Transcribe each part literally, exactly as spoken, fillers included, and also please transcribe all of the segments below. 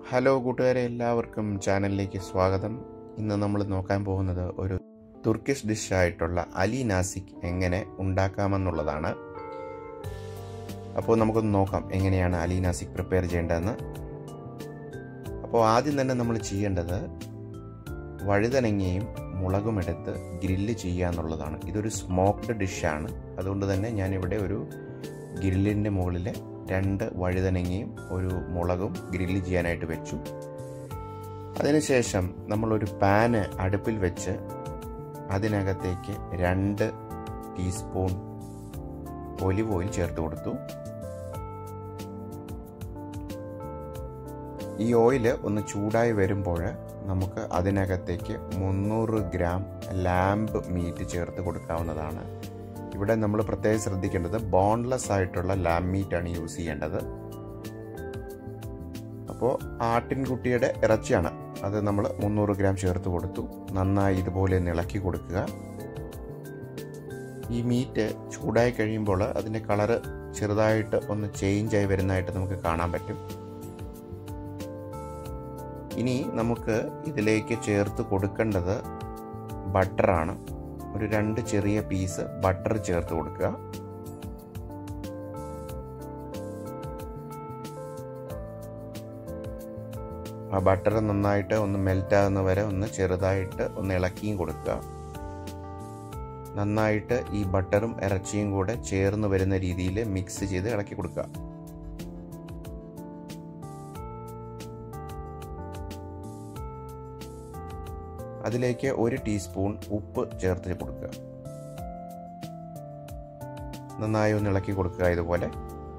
Hello കൂട്ടുകാരെ, എല്ലാവർക്കും ചാനലിലേക്ക് സ്വാഗതം. ഇന്ന് നമ്മൾ നോക്കാൻ പോകുന്നത് ഒരു തുർക്കിഷ് ഡിഷായിട്ടുള്ള അലി നാസിക് എങ്ങനെ ഉണ്ടാക്കാമെന്നുള്ളതാണ്. അപ്പോൾ നമുക്കൊന്ന് നോക്കാം എങ്ങനെയാണ് അലി നാസിക് പ്രിപ്പയർ ചെയ്യേണ്ടതെന്ന്. അപ്പോൾ ആദ്യം തന്നെ നമ്മൾ ചെയ്യേണ്ടത് വഴുതനങ്ങയും മുളകും എടുത്ത് ഗ്രില്ല് ചെയ്യുക എന്നുള്ളതാണ്. ഇതൊരു സ്മോക്ക്ഡ് ഡിഷാണ്. അതുകൊണ്ട് തന്നെ ഞാനിവിടെ ഒരു ഗ്രില്ലിൻ്റെ മുകളിൽ രണ്ട് വഴുതനങ്ങയും ഒരു മുളകും ഗ്രില്ല് ചെയ്യാനായിട്ട് വെച്ചു. അതിനുശേഷം നമ്മളൊരു പാന് അടുപ്പിൽ വെച്ച് അതിനകത്തേക്ക് രണ്ട് ടീസ്പൂൺ ഒലിവ് ഓയിൽ ചേർത്ത് കൊടുത്തു. ഈ ഓയിൽ ഒന്ന് ചൂടായി വരുമ്പോൾ നമുക്ക് അതിനകത്തേക്ക് മുന്നൂറ് ഗ്രാം ലാംബ് മീറ്റ് ചേർത്ത് കൊടുക്കാവുന്നതാണ്. ഇവിടെ നമ്മൾ പ്രത്യേകം ശ്രദ്ധിക്കേണ്ടത് ബോൺലെസ് ആയിട്ടുള്ള ലാംബ് മീറ്റാണ് യൂസ് ചെയ്യേണ്ടത്. അപ്പോൾ ആട്ടിൻകുട്ടിയുടെ ഇറച്ചിയാണ്, അത് നമ്മൾ മുന്നൂറ് ഗ്രാം ചേർത്ത് കൊടുത്തു. നന്നായി ഇതുപോലെ ഒന്ന് ഇളക്കി കൊടുക്കുക. ഈ മീറ്റ് ചൂടായി കഴിയുമ്പോൾ അതിൻ്റെ കളറ് ചെറുതായിട്ട് ഒന്ന് ചേഞ്ച് ആയി വരുന്നതായിട്ട് നമുക്ക് കാണാൻ പറ്റും. ഇനി നമുക്ക് ഇതിലേക്ക് ചേർത്ത് കൊടുക്കേണ്ടത് ബട്ടറാണ്. ഒരു രണ്ട് ചെറിയ പീസ് ബട്ടർ ചേർത്ത് കൊടുക്കുക. ആ ബട്ടർ നന്നായിട്ട് ഒന്ന് മെൽറ്റ് ആകുന്ന വരെ ഒന്ന് ചെറുതായിട്ട് ഒന്ന് ഇളക്കിയും കൊടുക്കുക. നന്നായിട്ട് ഈ ബട്ടറും ഇറച്ചിയും കൂടെ ചേർന്ന് വരുന്ന രീതിയിൽ മിക്സ് ചെയ്ത് ഇളക്കി കൊടുക്കുക. അതിലേക്ക് ഒരു ടീസ്പൂൺ ഉപ്പ് ചേർത്ത് കൊടുക്കുക. നന്നായി ഒന്ന് ഇളക്കി കൊടുക്കുക ഇതുപോലെ.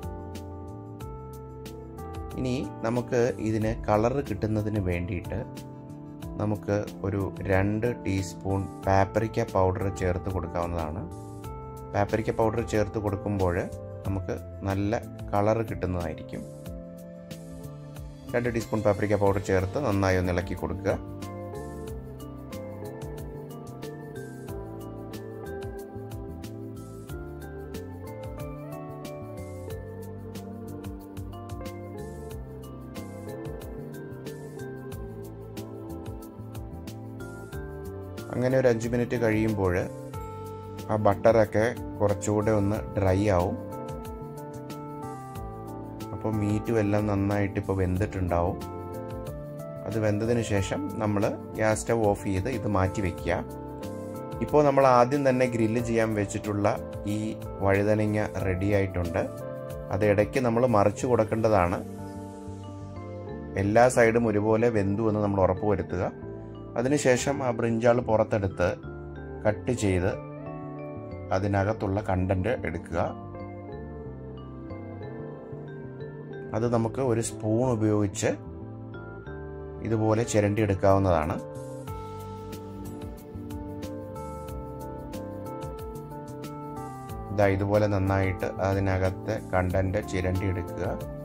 ഇനി നമുക്ക് ഇതിന് കളറ് കിട്ടുന്നതിന് വേണ്ടിയിട്ട് നമുക്ക് ഒരു രണ്ട് ടീസ്പൂൺ പാപ്രിക്ക പൗഡർ ചേർത്ത് കൊടുക്കാവുന്നതാണ്. പാപ്രിക്ക പൗഡർ ചേർത്ത് കൊടുക്കുമ്പോൾ നമുക്ക് നല്ല കളറ് കിട്ടുന്നതായിരിക്കും. രണ്ട് ടീസ്പൂൺ പാപ്രിക്ക പൗഡർ ചേർത്ത് നന്നായി ഒന്ന് ഇളക്കി കൊടുക്കുക. അങ്ങനെ ഒരു അഞ്ച് മിനിറ്റ് കഴിയുമ്പോൾ ആ ബട്ടറൊക്കെ കുറച്ചുകൂടെ ഒന്ന് ഡ്രൈ ആവും. അപ്പോൾ മീറ്റും എല്ലാം നന്നായിട്ട് ഇപ്പോൾ വെന്തിട്ടുണ്ടാവും. അത് വെന്തതിന് ശേഷം നമ്മൾ ഗ്യാസ് സ്റ്റവ് ഓഫ് ചെയ്ത് ഇത് മാറ്റി വയ്ക്കുക. ഇപ്പോൾ നമ്മൾ ആദ്യം തന്നെ ഗ്രില്ല് ചെയ്യാൻ വെച്ചിട്ടുള്ള ഈ വഴുതനങ്ങ റെഡി ആയിട്ടുണ്ട്. അത് ഇടയ്ക്ക് നമ്മൾ മറിച്ച് കൊടുക്കേണ്ടതാണ്. എല്ലാ സൈഡും ഒരുപോലെ വെന്തു എന്ന് നമ്മൾ ഉറപ്പ് വരുത്തുക. അതിനുശേഷം ആ ബ്രിഞ്ചാൾ പുറത്തെടുത്ത് കട്ട് ചെയ്ത് അതിനകത്തുള്ള കണ്ടന്റ് എടുക്കുക. അത് നമുക്ക് ഒരു സ്പൂൺ ഉപയോഗിച്ച് ഇതുപോലെ ചിരണ്ടി എടുക്കാവുന്നതാണ്. ഇതാ ഇതുപോലെ നന്നായിട്ട് അതിനകത്തെ കണ്ടന്റ് ചിരണ്ടി എടുക്കുക.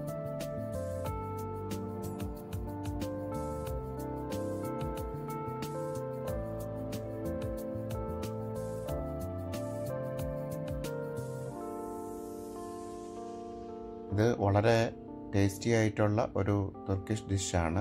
ഇത് വളരെ ടേസ്റ്റി ആയിട്ടുള്ള ഒരു തുർക്കിഷ് ഡിഷാണ്.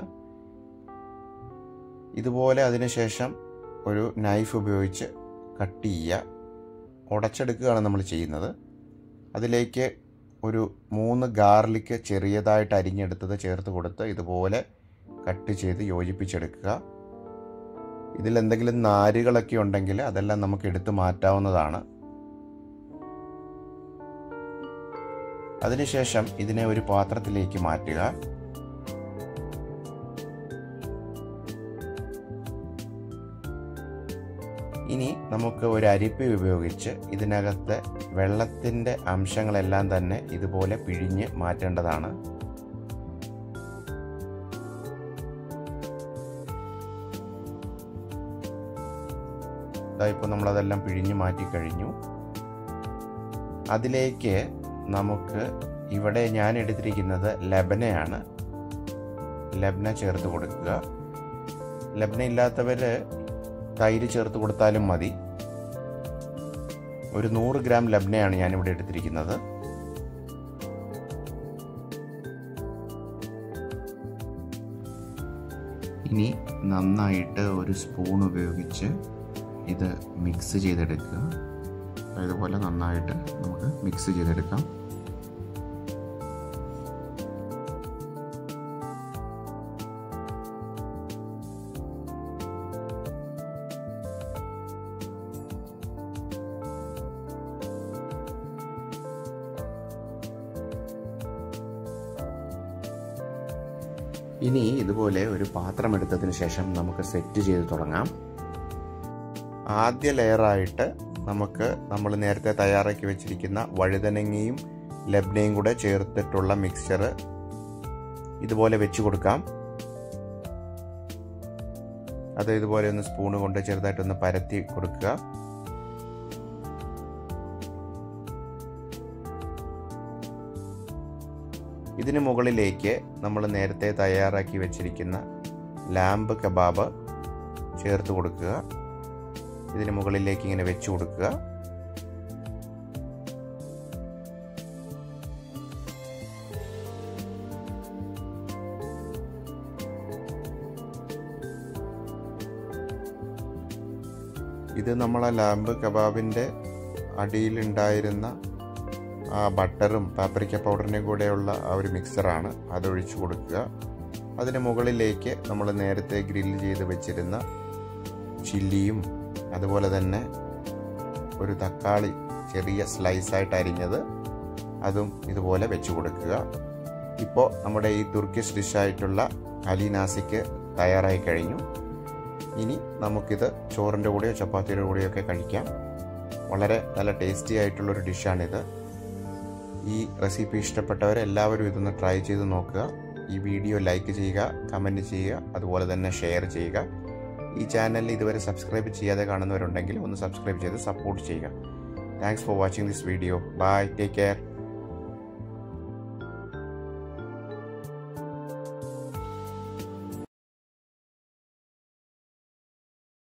ഇതുപോലെ അതിനുശേഷം ഒരു നൈഫ് ഉപയോഗിച്ച് കട്ട് ചെയ്യുക. ഉടച്ചെടുക്കുകയാണ് നമ്മൾ ചെയ്യുന്നത്. അതിലേക്ക് ഒരു മൂന്ന് ഗാർലിക്ക് ചെറിയതായിട്ട് അരിഞ്ഞെടുത്തത് ചേർത്ത് കൊടുത്ത് ഇതുപോലെ കട്ട് ചെയ്ത് യോജിപ്പിച്ചെടുക്കുക. ഇതിലെന്തെങ്കിലും നാരുകളൊക്കെ ഉണ്ടെങ്കിൽ അതെല്ലാം നമുക്ക് എടുത്ത് മാറ്റാവുന്നതാണ്. അതിനുശേഷം ഇതിനെ ഒരു പാത്രത്തിലേക്ക് മാറ്റുക. ഇനി നമുക്ക് ഒരു അരിപ്പ ഉപയോഗിച്ച് ഇതിനകത്ത് വെള്ളത്തിൻ്റെ അംശങ്ങളെല്ലാം തന്നെ ഇതുപോലെ പിഴിഞ്ഞ് മാറ്റേണ്ടതാണ്. ഇപ്പോൾ നമ്മളതെല്ലാം പിഴിഞ്ഞ് മാറ്റിക്കഴിഞ്ഞു. അതിലേക്ക് നമുക്ക് ഇവിടെ ഞാൻ എടുത്തിരിക്കുന്നത് ലബനയാണ്. ലബ്ന ചേർത്ത് കൊടുക്കുക. ലബ്ന ഇല്ലാത്തവർ തൈര് ചേർത്ത് കൊടുത്താലും മതി. ഒരു നൂറ് ഗ്രാം ലബ്നയാണ് ഞാനിവിടെ എടുത്തിരിക്കുന്നത്. ഇനി നന്നായിട്ട് ഒരു സ്പൂൺ ഉപയോഗിച്ച് ഇത് മിക്സ് ചെയ്തെടുക്കുക. ഇതുപോലെ നന്നായിട്ട് നമുക്ക് മിക്സ് ചെയ്തെടുക്കാം. ഇനി ഇതുപോലെ ഒരു പാത്രം എടുത്തതിന് ശേഷം നമുക്ക് സെറ്റ് ചെയ്ത് തുടങ്ങാം. ആദ്യ ലെയറായിട്ട് നമുക്ക് നമ്മൾ നേരത്തെ തയ്യാറാക്കി വെച്ചിരിക്കുന്ന വഴുതനങ്ങയും ലബ്നയും കൂടെ ചേർത്തിട്ടുള്ള മിക്സ്ചർ ഇതുപോലെ വെച്ച് കൊടുക്കാം. അത് ഇതുപോലെ ഒന്ന് സ്പൂണ് കൊണ്ട് ചെറുതായിട്ടൊന്ന് പരത്തി കൊടുക്കുക. ഇതിന് മുകളിലേക്ക് നമ്മൾ നേരത്തെ തയ്യാറാക്കി വെച്ചിരിക്കുന്ന ലാംബ് കബാബ് ചേർത്ത് കൊടുക്കുക. ഇതിന് മുകളിലേക്ക് ഇങ്ങനെ വെച്ച് കൊടുക്കുക. ഇത് നമ്മളെ ലാംബ് കബാബിൻ്റെ അടിയിലുണ്ടായിരുന്ന ആ ബട്ടറും പാപ്രിക്ക പൗഡറിൻ്റെയും കൂടെയുള്ള ആ ഒരു മിക്സറാണ്. അതൊഴിച്ചു കൊടുക്കുക. അതിന് മുകളിലേക്ക് നമ്മൾ നേരത്തെ ഗ്രില്ല് ചെയ്ത് വെച്ചിരുന്ന ചില്ലിയും അതുപോലെ തന്നെ ഒരു തക്കാളി ചെറിയ സ്ലൈസായിട്ട് അരിഞ്ഞത് അതും ഇതുപോലെ വെച്ച് കൊടുക്കുക. ഇപ്പോൾ നമ്മുടെ ഈ തുർക്കിഷ് ഡിഷായിട്ടുള്ള അലി നാസിക് തയ്യാറായി കഴിഞ്ഞു. ഇനി നമുക്കിത് ചോറിൻ്റെ കൂടെയോ ചപ്പാത്തിയുടെ കൂടെയോ ഒക്കെ കഴിക്കാം. വളരെ നല്ല ടേസ്റ്റി ആയിട്ടുള്ളൊരു ഡിഷാണിത്. ഈ റെസിപ്പി ഇഷ്ടപ്പെട്ടവർ എല്ലാവരും ഇതൊന്ന് ട്രൈ ചെയ്ത് നോക്കുക. ഈ വീഡിയോ ലൈക്ക് ചെയ്യുക, കമൻറ്റ് ചെയ്യുക, അതുപോലെ തന്നെ ഷെയർ ചെയ്യുക. ഈ ചാനലിൽ ഇതുവരെ സബ്സ്ക്രൈബ് ചെയ്യാതെ കാണുന്നവരുണ്ടെങ്കിൽ ഒന്ന് സബ്സ്ക്രൈബ് ചെയ്ത് സപ്പോർട്ട് ചെയ്യുക. Thanks for watching this video. Bye, take care.